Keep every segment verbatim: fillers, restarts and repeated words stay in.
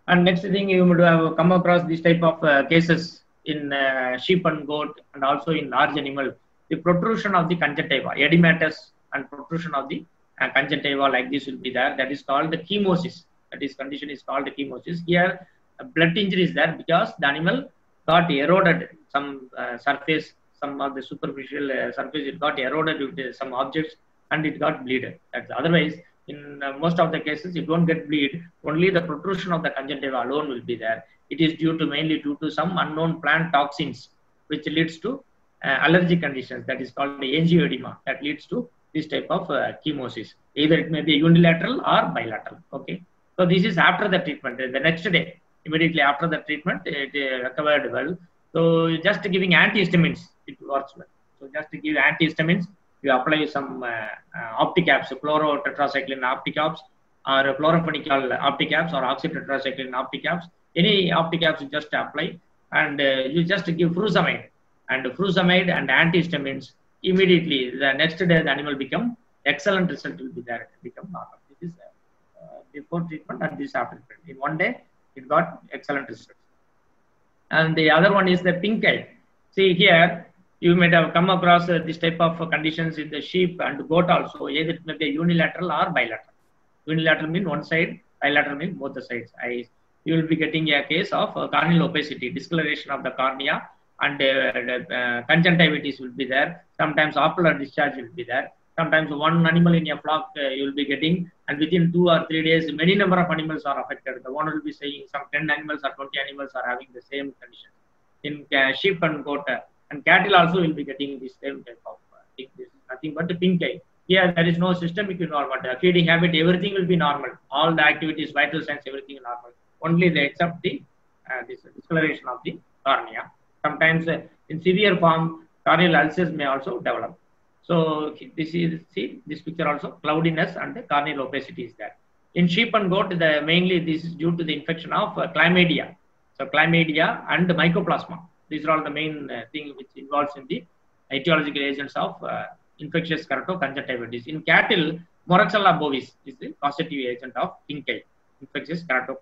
And next thing, you would have come across this type of uh, cases in uh, sheep and goat, and also in large animal. The protrusion of the conjunctiva, edematous, and protrusion of the uh, conjunctiva like this will be there. That is called the chemosis. That is condition is called the chemosis. Here, a blood injury is there because the animal got eroded some uh, surface, some of the superficial uh, surface. It got eroded with some objects, and it got bleeded. That's otherwise. In uh, most of the cases, you don't get bleed. Only the protrusion of the conjunctiva alone will be there. It is due to mainly due to some unknown plant toxins, which leads to uh, allergic conditions. That is called the angioedema. That leads to this type of uh, chemosis. Either it may be unilateral or bilateral. Okay. So this is after the treatment. The next day, immediately after the treatment, it uh, recovered well. So just giving antihistamines, it works well. So just to give antihistamines, you apply some uh, uh, opticaps, chlorotetracycline opticaps, or chloramphenicol opticaps, or oxytetracycline opticaps. Any opticaps you just apply, and uh, you just give furosemide, and furosemide and antihistamines. Immediately, the next day the animal become excellent result will be there. Become normal. This is uh, before treatment and this after treatment. In one day, it got excellent results. And the other one is the pink eye. See here. You might have come across uh, this type of uh, conditions in the sheep and goat also. Either it may be unilateral or bilateral. Unilateral means one side, bilateral means both the sides. I, you will be getting a case of uh, corneal opacity, discoloration of the cornea, and uh, uh, conjunctivitis will be there. Sometimes ocular discharge will be there. Sometimes one animal in a flock uh, you will be getting, and within two or three days, many number of animals are affected. The owner will be saying some ten animals or twenty animals are having the same condition. In uh, sheep and goat, uh, and cattle also will be getting this same type of uh, thing. This is nothing but the pink eye. Here there is no systemic normal. The feeding habit, everything will be normal. All the activities, vital signs, everything normal. Only they accept the uh, this discoloration of the cornea. Sometimes uh, in severe form, corneal ulcers may also develop. So this is see this picture also cloudiness and the corneal opacity is there. In sheep and goat, the mainly this is due to the infection of uh, chlamydia. So chlamydia and the mycoplasma. These are all the main uh, thing which involves in the etiological agents of uh, infectious keratoconjunctivitis. In cattle, Moraxella bovis is the causative agent of pink eye, infectious keratoconjunctivitis.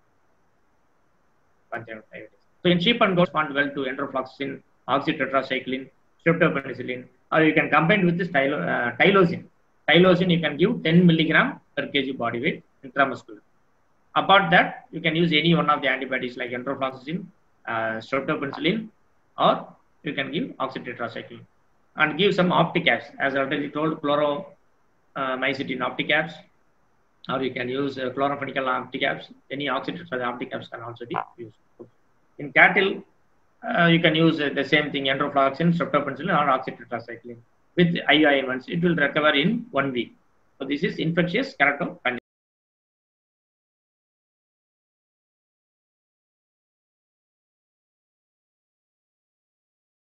So in sheep and goats, respond well to enrofloxacin, oxytetracycline, streptopenicillin, or you can combine with the stylo, uh, tylosine. Tylosine you can give ten milligram per kg body weight intramuscular. Apart that, you can use any one of the antibiotics like enrofloxacin, Uh, streptopenicillin, or you can give oxytetracycline, and give some opticaps as I already told, chloromycetin uh, opticaps, or you can use uh, chloramphenicol opticaps. Any oxytetracycline opticaps can also be used. In cattle, uh, you can use uh, the same thing, enrofloxacin, streptopenicillin, or oxytetracycline with I U I once. It will recover in one week. So this is infectious keratoconjunctivitis.